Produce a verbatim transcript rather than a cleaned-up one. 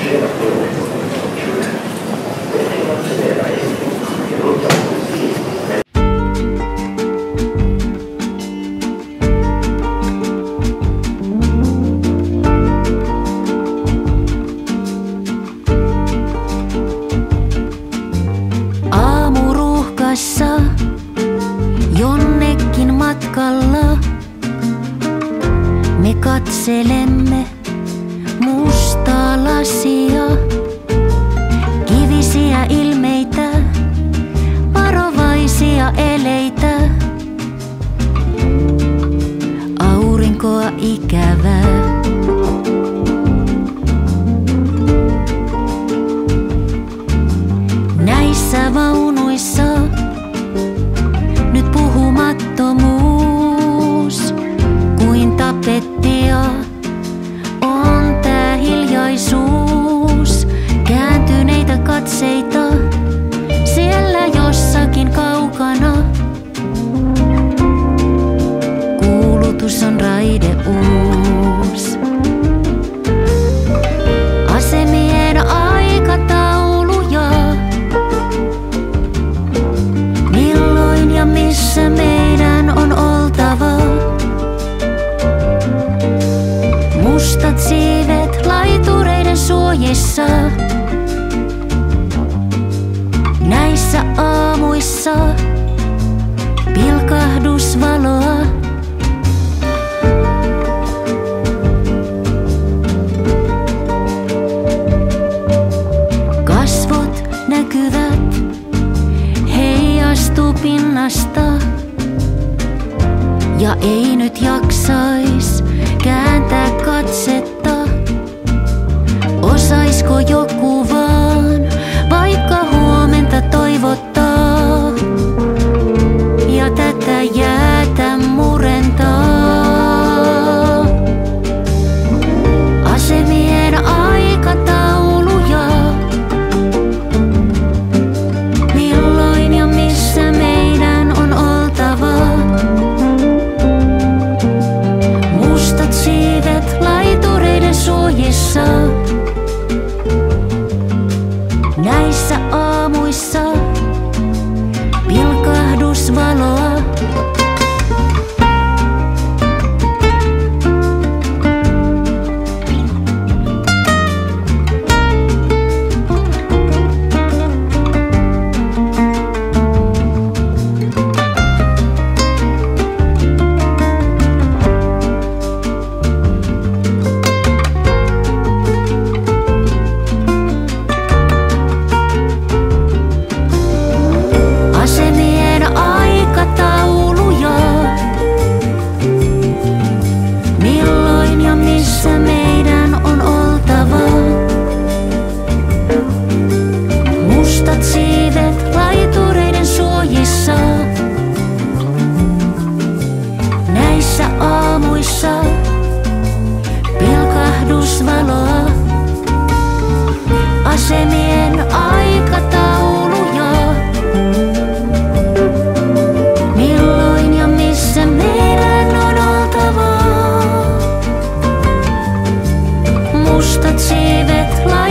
Jonnekin matkalla me katselemme mustaa lasia, kivisiä ilmeitä, varovaisia eleitä, aurinkoa ikävää. Näissä vaunuissa nyt puhumattomuus kuin tapettia on tää hiljaisuus. Kääntyneitä katseita siellä jossakin kaukana. Kuulutus on raideuus. Asemien aikatauluja. Milloin ja missä meidän on oltava? Mustat siivet laitureiden suojissa. Näissä aamuissa pilkahdusvaloa. Kasvot näkyvät heijastupinnasta. Ja ei nyt jaksais kääntää katsetta. Osaisko joku vaan vaikka huomenta toivottaa ja tätä jäätä murentaa? Asemien aikatauluja. Milloin ja missä meidän on oltava? Mustat siivet laitureiden suojissa. Näissä aamuissa pilkahdusvaloa. Asemien aikatauluja. Milloin ja missä meidän on oltava? Mustat siivet laitureiden suojissa. Näissä aamuissa pilkahdusvaloa. Asemien aikatauluja. Milloin ja missä meidän on oltava? Mustat siivet